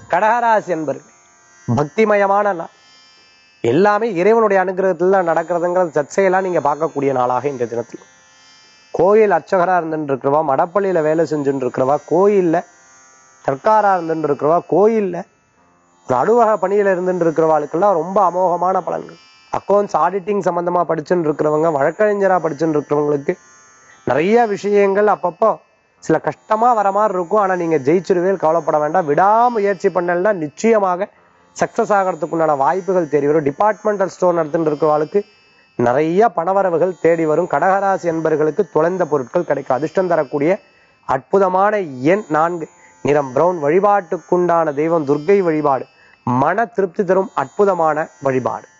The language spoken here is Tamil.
கடகராசி என்பர்கள் பக்திமயமான நாள். எல்லாமே இறைவனுடைய அனுகிரகத்துல நடக்கிறதுங்கிறது சர்ச்சையெல்லாம் நீங்க பார்க்கக்கூடிய நாளாக இந்த தினத்தில். கோயில் அர்ச்சகரா இருந்துட்டு இருக்கிறவா, மடப்பள்ளியில வேலை செஞ்சுட்டு இருக்கிறவா, கோயில்ல தற்காரா இருந்துட்டு இருக்கிறவா, கோயில்ல ஒரு அலுவலக பணியில இருந்துட்டு இருக்கிறவாளுக்கெல்லாம் ரொம்ப அமோகமான பலன்கள். அக்கௌண்ட்ஸ் ஆடிட்டிங் சம்பந்தமா படிச்சுட்டு இருக்கிறவங்க, வழக்கறிஞரா படிச்சுட்டு இருக்கிறவங்களுக்கு நிறைய விஷயங்கள் அப்பப்போ சில கஷ்டமா வர மாதிரி இருக்கும். ஆனா நீங்க ஜெயிச்சிருவேல், கவலைப்பட வேண்டாம். விடாமுயற்சி பண்ணலன்னா நிச்சயமாக சக்சஸ் ஆகிறதுக்குண்டான வாய்ப்புகள் தேடி வரும். டிபார்ட்மெண்டல் ஸ்டோர் நடத்திட்டு இருக்கிறவாளுக்கு நிறைய பணவரவுகள் தேடி வரும். கடகராசி என்பர்களுக்கு தொலைந்த பொருட்கள் கிடைக்கும். அதிர்ஷ்டம் தரக்கூடிய அற்புதமான எண் 4, நிறம் பிரவுன். வழிபாட்டுக்குண்டான தெய்வம் துர்க்கை வழிபாடு. மன திருப்தி தரும் அற்புதமான வழிபாடு.